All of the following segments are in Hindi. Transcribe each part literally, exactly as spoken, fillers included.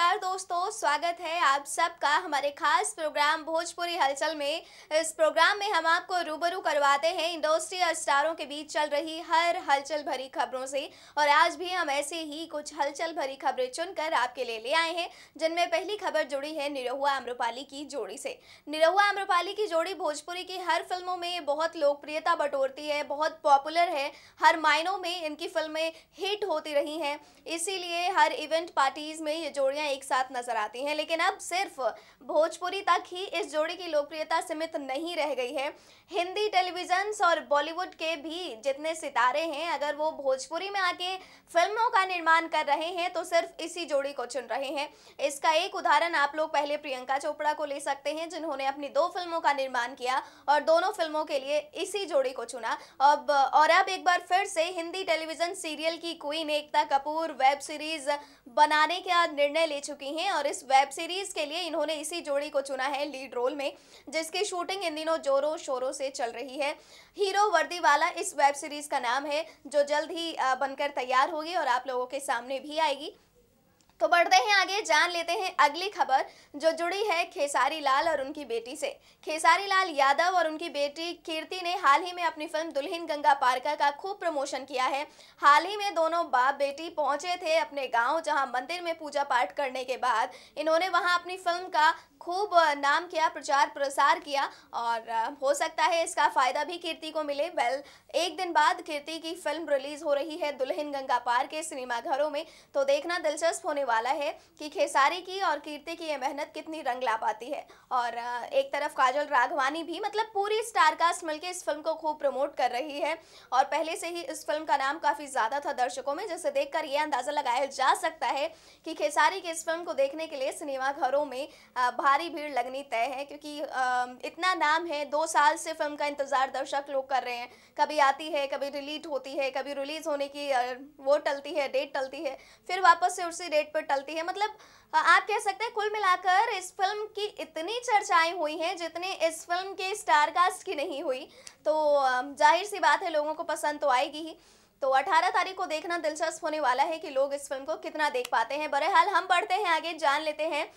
नमस्कार दोस्तों, स्वागत है आप सबका हमारे खास प्रोग्राम भोजपुरी हलचल में। इस प्रोग्राम में हम आपको रूबरू करवाते हैं इंडस्ट्री और स्टारों के बीच चल रही हर हलचल भरी खबरों से। और आज भी हम ऐसे ही कुछ हलचल भरी खबरें चुनकर आपके लिए ले आए हैं, जिनमें पहली खबर जुड़ी है निरहुआ आम्रपाली की जोड़ी से। निरहुआ आम्रपाली की जोड़ी भोजपुरी की हर फिल्मों में बहुत लोकप्रियता बटोरती है, बहुत पॉपुलर है, हर मायनों में इनकी फिल्में हिट होती रही हैं, इसीलिए हर इवेंट पार्टीज में ये जोड़ियां एक साथ नजर आती हैं। लेकिन अब सिर्फ भोजपुरी तक ही इस जोड़ी की लोकप्रियता सीमित नहीं रह गई है। हिंदी टेलीविजन और बॉलीवुड के भी जितने सितारे हैं, अगर वो भोजपुरी में आके फिल्मों का निर्माण कर रहे हैं तो सिर्फ इसी जोड़ी को चुन रहे हैं। इसका एक उदाहरण आप लोग पहले प्रियंका चोपड़ा को ले सकते हैं, जिन्होंने अपनी दो फिल्मों का निर्माण किया और दोनों फिल्मों के लिए इसी जोड़ी को चुना। अब और अब एक बार फिर से हिंदी टेलीविजन सीरियल की queen Ekta Kapoor web series बनाने का निर्णय ले चुकी हैं और इस वेब सीरीज के लिए इन्होंने इसी जोड़ी को चुना है लीड रोल में, जिसकी शूटिंग इन दिनों जोरों शोरों से चल रही है। हीरो वर्दी वाला इस वेब सीरीज का नाम है, जो जल्द ही बनकर तैयार होगी और आप लोगों के सामने भी आएगी। तो बढ़ते हैं आगे, जान लेते हैं अगली खबर जो जुड़ी है खेसारी लाल और उनकी बेटी से। खेसारी लाल यादव और उनकी बेटी कीर्ति ने हाल ही में अपनी फिल्म दुल्हन गंगा पारका का खूब प्रमोशन किया है। हाल ही में दोनों बाप बेटी पहुंचे थे अपने गांव, जहां मंदिर में पूजा पाठ करने के बाद इन्होंने वहां अपनी फिल्म का खूब नाम किया, प्रचार प्रसार किया और हो सकता है इसका फायदा भी कीर्ति को मिले। वेल, एक दिन बाद कीर्ति की फिल्म रिलीज हो रही है दुल्हन गंगा पार के सिनेमाघरों में, तो देखना दिलचस्प होने वाला है कि खेसारी की और कीर्ति की ये मेहनत कितनी रंग ला पाती है। और एक तरफ काजल राघवानी भी, मतलब पूरी स्टार कास्ट मिलकर इस फिल्म को खूब प्रमोट कर रही है और पहले से ही इस फिल्म का नाम काफी ज्यादा था दर्शकों में, जिसे देखकर यह अंदाजा लगाया जा सकता है कि खेसारी की इस फिल्म को देखने के लिए सिनेमाघरों में भारी भीड़ लगनी तय है, क्योंकि इतना नाम है। दो साल से फिल्म का इंतजार दर्शक लोग कर रहे हैं, कभी आती है, कभी रिलीज होती है, कभी रिलीज होने की वो टलती है, डेट टलती है, फिर वापस से उसी डेट पर टलती है। मतलब आप कह सकते हैं कुल मिलाकर इस फिल्म की इतनी चर्चाएं हुई हैं जितने इस फिल्म के स्टार कास्ट की नहीं हुई, तो जाहिर सी बात है लोगों को पसंद तो आएगी ही। तो अठारह तारीख को देखना दिलचस्प होने वाला है कि लोग इस फिल्म को कितना देख पाते हैं। बहरहाल हम बढ़ते हैं आगे, जान लेते हैं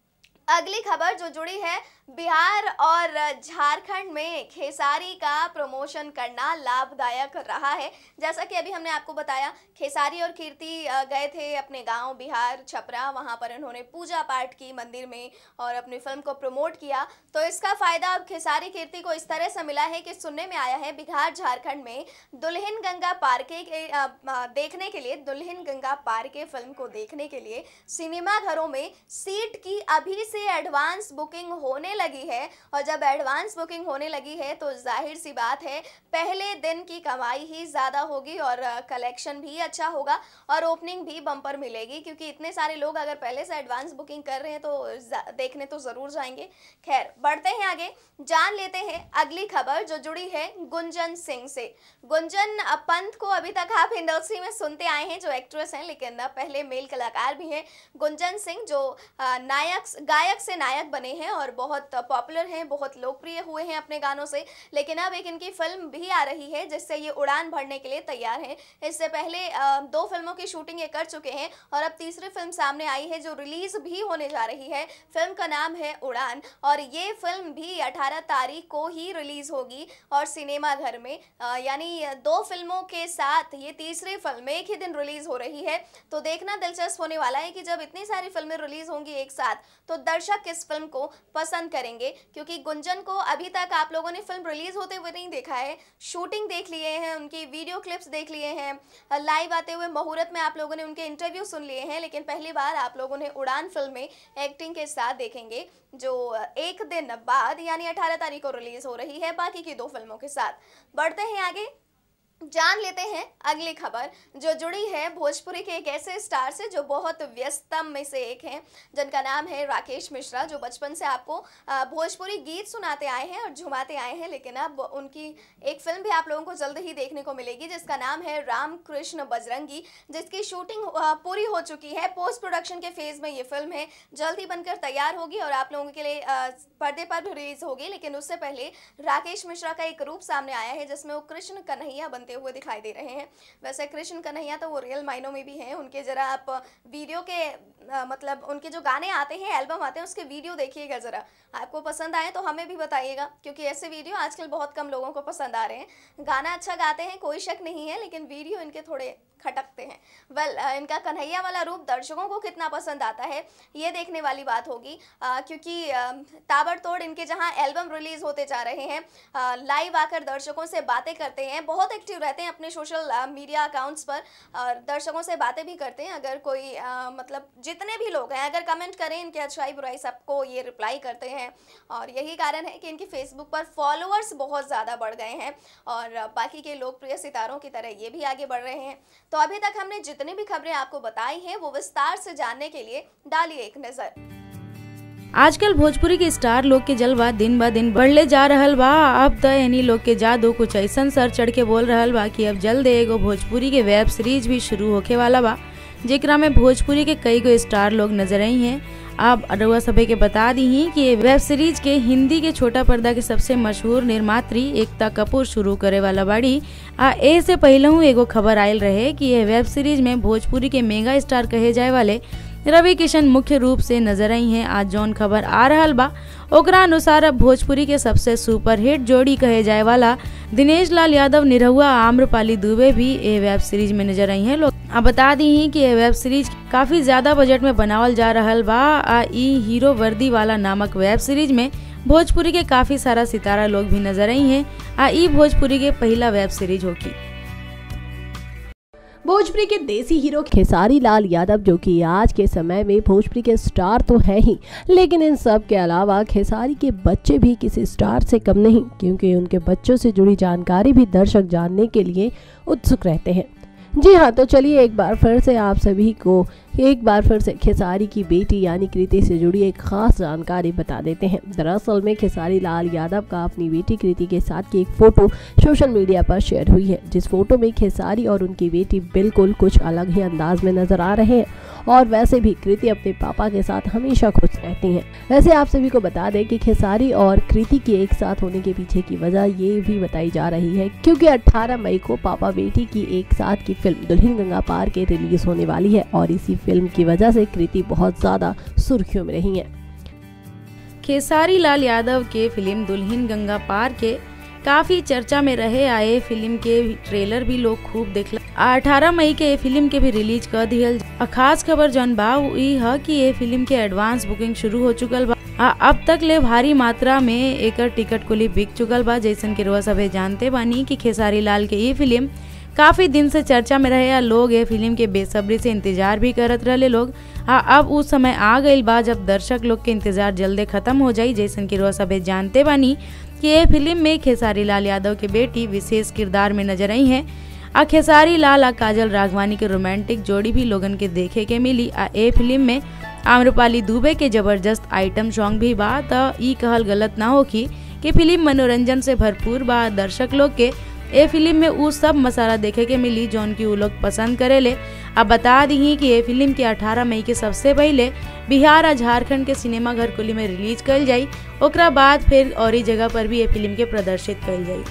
अगली खबर जो जुड़ी है बिहार और झारखंड में खेसारी का प्रमोशन करना लाभदायक रहा है। जैसा कि अभी हमने आपको बताया, खेसारी और कीर्ति गए थे अपने गांव बिहार छपरा, वहां पर इन्होंने पूजा पाठ की मंदिर में और अपनी फिल्म को प्रमोट किया। तो इसका फायदा अब खेसारी कीर्ति को इस तरह से मिला है कि सुनने में आया है बिहार झारखंड में दुल्हन गंगा पार के देखने के लिए दुल्हन गंगा पार के फिल्म को देखने के लिए सिनेमाघरों में सीट की अभी से एडवांस बुकिंग होने लगी है। और जब एडवांस बुकिंग होने लगी है तो जाहिर सी बात है पहले दिन की कमाई ही ज़्यादा होगी और कलेक्शन भी अच्छा होगा और ओपनिंग भी बम्पर मिलेगी, क्योंकि इतने सारे लोग अगर पहले से एडवांस बुकिंग कर रहे हैं तो देखने तो ज़रूर जाएंगे। खैर, बढ़ते हैं आगे, जान लेते हैं अगली खबर जो जुड़ी है गुंजन सिंह से। गुंजन पंत को अभी तक आप इंडस्ट्री में सुनते आए हैं, जो एक्ट्रेस हैं, लेकिन पहले मेल कलाकार भी हैं। गुंजन सिंह जो नायक गायक से नायक बने हैं और बहुत पॉपुलर हैं, बहुत लोकप्रिय हुए हैं अपने गानों से, लेकिन अब एक इनकी फिल्म भी आ रही है जिससे ये उड़ान भरने के लिए तैयार हैं। इससे पहले दो फिल्मों की शूटिंग ये कर चुके हैं और अब तीसरी फिल्म सामने आई है जो रिलीज भी होने जा रही है। फिल्म का नाम है उड़ान और ये फिल्म भी अठारह तारीख को ही रिलीज होगी और सिनेमाघर में, यानी दो फिल्मों के साथ ये तीसरी फिल्म एक ही दिन रिलीज हो रही है। तो देखना दिलचस्प होने वाला है कि जब इतनी सारी फिल्में रिलीज होंगी एक साथ तो दर्शक इस फिल्म को पसंद करेंगे, क्योंकि गुंजन को अभी तक आप लोगों ने फिल्म रिलीज होते हुए नहीं देखा है। शूटिंग देख लिए हैं, उनकी वीडियो क्लिप्स देख लिए हैं, लाइव आते हुए मुहूर्त में आप लोगों ने उनके इंटरव्यू सुन लिए हैं, लेकिन पहली बार आप लोगों ने उड़ान फिल्म में एक्टिंग के साथ देखेंगे, जो एक दिन बाद यानी अठारह तारीख को रिलीज हो रही है बाकी की दो फिल्मों के साथ। बढ़ते हैं आगे, जान लेते हैं अगली खबर जो जुड़ी है भोजपुरी के एक ऐसे स्टार से जो बहुत व्यस्तम में से एक हैं, जिनका नाम है राकेश मिश्रा, जो बचपन से आपको भोजपुरी गीत सुनाते आए हैं और झुमाते आए हैं। लेकिन अब उनकी एक फिल्म भी आप लोगों को जल्द ही देखने को मिलेगी जिसका नाम है राम कृष्ण बजरंगी, जिसकी शूटिंग पूरी हो चुकी है। पोस्ट प्रोडक्शन के फेज में ये फिल्म है, जल्द ही बनकर तैयार होगी और आप लोगों के लिए पर्दे पर भी रिलीज होगी। लेकिन उससे पहले राकेश मिश्रा का एक रूप सामने आया है जिसमें वो कृष्ण कन्हैया बनते हुए दिखाई दे रहे हैं। वैसे कृष्ण कन्हैया तो वो रियल मायनों में भी हैं, उनके ज़रा आप वीडियो के आ, मतलब उनके जो गाने आते हैं, एल्बम आते हैं, उसके वीडियो देखिएगा ज़रा। आपको पसंद आए तो हमें भी बताइएगा, क्योंकि ऐसे वीडियो आजकल बहुत कम लोगों को पसंद आ रहे हैं। गाना अच्छा गाते हैं, कोई शक नहीं है, लेकिन वीडियो इनके थोड़े खटकते हैं। वेल well, इनका कन्हैया वाला रूप दर्शकों को कितना पसंद आता है ये देखने वाली बात होगी, आ, क्योंकि आ, ताबड़तोड़ इनके जहां एल्बम रिलीज होते जा रहे हैं, आ, लाइव आकर दर्शकों से बातें करते हैं, बहुत एक्टिव रहते हैं अपने सोशल मीडिया अकाउंट्स पर और दर्शकों से बातें भी करते हैं। अगर कोई आ, मतलब जितने भी लोग हैं अगर कमेंट करें इनके अच्छाई बुराई सबको ये रिप्लाई करते हैं, और यही कारण है कि इनकी फेसबुक पर फॉलोअर्स बहुत ज़्यादा बढ़ गए हैं और बाकी के लोकप्रिय सितारों की तरह ये भी आगे बढ़ रहे हैं। तो अभी तक हमने जितनी भी खबरें आपको बताई हैं वो विस्तार से जानने के लिए डालिए एक नजर। आजकल भोजपुरी के स्टार लोग के जलवा दिन ब दिन बढ़ले जा रहल बा। अब त यानी लोग के जादू कुछ ऐसा सर चढ़ के बोल रहल बा कि अब जल्द एगो भोजपुरी के वेब सीरीज भी शुरू होके वाला बा, जेकरा में भोजपुरी के कई गो स्टार लोग नजर आई हैं। अब अरुआ सभे के बता दी ही कि ये वेब सीरीज के हिंदी के छोटा पर्दा के सबसे मशहूर निर्मात्री एकता कपूर शुरू करे वाला बाड़ी। आ ए से पहलू एगो खबर आयल रहे कि यह वेब सीरीज में भोजपुरी के मेगा स्टार कहे जाए वाले रवि किशन मुख्य रूप से नजर आई हैं। आज जौन खबर आ रहल बा ओकरा अनुसार अब भोजपुरी के सबसे सुपरहिट जोड़ी कहे जाए वाला दिनेश लाल यादव निरहुआ आम्रपाली दुबे भी ये वेब सीरीज में नजर आई हैं। लोग अब बता दी ही कि ये वेब सीरीज काफी ज्यादा बजट में बनावल जा रहल बा। आ ई हीरो वर्दी वाला नामक वेब सीरीज में भोजपुरी के काफी सारा सितारा लोग भी नजर आई हैं। आ ई भोजपुरी के पहला वेब सीरीज होगी। भोजपुरी के देसी हीरो खेसारी लाल यादव, जो कि आज के समय में भोजपुरी के स्टार तो है ही, लेकिन इन सब के अलावा खेसारी के बच्चे भी किसी स्टार से कम नहीं, क्योंकि उनके बच्चों से जुड़ी जानकारी भी दर्शक जानने के लिए उत्सुक रहते हैं। जी हाँ, तो चलिए एक बार फिर से आप सभी को एक बार फिर से खेसारी की बेटी यानी कृति से जुड़ी एक खास जानकारी बता देते हैं। दरअसल में खेसारी लाल यादव का अपनी बेटी कृति के साथ की एक फोटो सोशल मीडिया पर शेयर हुई है, जिस फोटो में खेसारी और उनकी बेटी बिल्कुल कुछ अलग ही अंदाज में नजर आ रहे हैं। और वैसे भी कृति अपने पापा के साथ हमेशा खुश रहती हैं। वैसे आप सभी को बता दें कि खेसारी और कृति के एक साथ होने के पीछे की वजह ये भी बताई जा रही है, क्योंकि अठारह मई को पापा बेटी की एक साथ की फिल्म दुल्हन गंगा पार के रिलीज होने वाली है और इसी फिल्म की वजह से कृति बहुत ज्यादा सुर्खियों में रही है। खेसारी लाल यादव के फिल्म दुल्हन गंगा पार के काफी चर्चा में रहे आए फिल्म के ट्रेलर भी लोग खूब देखला। अठारह मई के ये फिल्म के भी रिलीज कर दियल। खास खबर जौन बा ई है कि ये फिल्म के एडवांस बुकिंग शुरू हो चुकल बा। आ, अब तक ले भारी मात्रा में एकर टिकट कुली बिक चुकल बा। जैसन के रोआ सभे जानते बानी कि खेसारी लाल के ये फिल्म काफी दिन से चर्चा में रहे। लोग ये फिल्म के बेसब्री से इंतजार भी करत रहे लोग। आ, अब उस समय आ गई बा जब दर्शक लोग के इंतजार जल्दी खत्म हो जाई। जैसन की रोआ सभे जानते बानी कि ये फिल्म में खेसारी लाल यादव के बेटी विशेष किरदार में नजर आई हैं। आ खेसारी लाल आ काजल राघवानी के रोमांटिक जोड़ी भी लोगन के देखे के मिली। आ ए फिल्म में आम्रपाली दुबे के जबरदस्त आइटम सॉन्ग भी बा। त ई कहल गलत ना हो कि, कि फिल्म मनोरंजन से भरपूर बा। दर्शक लोग के ए फिल्म में उ सब मसाला देखे के मिली जौन की उ लोग पसंद करेले। अब बता दी कि ये फिल्म के अठारह मई के सबसे पहले बिहार और झारखंड के सिनेमा घर कुली में रिलीज कल जाई। ओकरा बाद फिर और जगह पर भी ये फिल्म के प्रदर्शित कल जाई।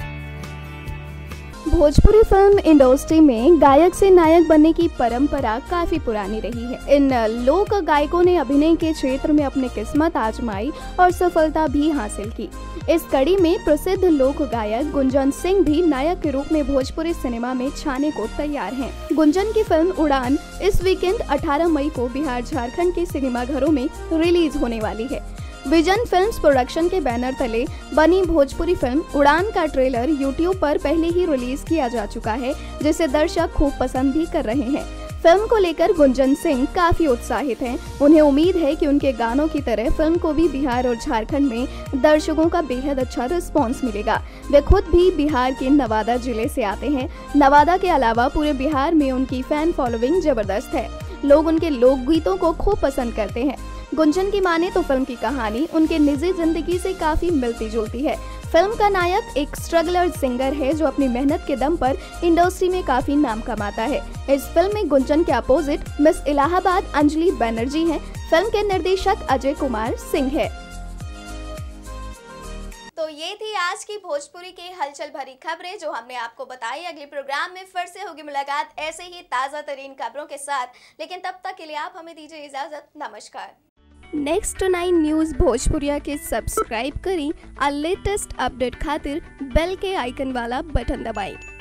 भोजपुरी फिल्म इंडस्ट्री में गायक से नायक बनने की परंपरा काफी पुरानी रही है। इन लोक गायकों ने अभिनय के क्षेत्र में अपनी किस्मत आजमाई और सफलता भी हासिल की। इस कड़ी में प्रसिद्ध लोक गायक गुंजन सिंह भी नायक के रूप में भोजपुरी सिनेमा में छाने को तैयार हैं। गुंजन की फिल्म उड़ान इस वीकेंड अठारह मई को बिहार झारखंड के सिनेमाघरों में रिलीज होने वाली है। विजन फिल्म्स प्रोडक्शन के बैनर तले बनी भोजपुरी फिल्म उड़ान का ट्रेलर यूट्यूब पर पहले ही रिलीज किया जा चुका है, जिसे दर्शक खूब पसंद भी कर रहे हैं। फिल्म को लेकर गुंजन सिंह काफी उत्साहित हैं। उन्हें उम्मीद है कि उनके गानों की तरह फिल्म को भी बिहार और झारखंड में दर्शकों का बेहद अच्छा रिस्पांस मिलेगा। वे खुद भी बिहार के नवादा जिले से आते हैं। नवादा के अलावा पूरे बिहार में उनकी फैन फॉलोइंग जबरदस्त है। लोग उनके लोकगीतों को खूब पसंद करते हैं। गुंजन की माने तो फिल्म की कहानी उनके निजी जिंदगी से काफी मिलती जुलती है। फिल्म का नायक एक स्ट्रगलर सिंगर है जो अपनी मेहनत के दम पर इंडस्ट्री में काफी नाम कमाता है। इस फिल्म में गुंजन के अपोजिट मिस इलाहाबाद अंजलि बनर्जी हैं। फिल्म के निर्देशक अजय कुमार सिंह है। तो ये थी आज की भोजपुरी की हलचल भरी खबरें जो हमने आपको बताई। अगले प्रोग्राम में फिर से होगी मुलाकात ऐसे ही ताज़ा तरीन खबरों के साथ, लेकिन तब तक के लिए आप हमें दीजिए इजाज़त। नमस्कार। नेक्स्ट नाइन न्यूज़ भोजपुरिया के सब्सक्राइब करी और लेटेस्ट अपडेट खातिर बेल के आइकन वाला बटन दबाएं।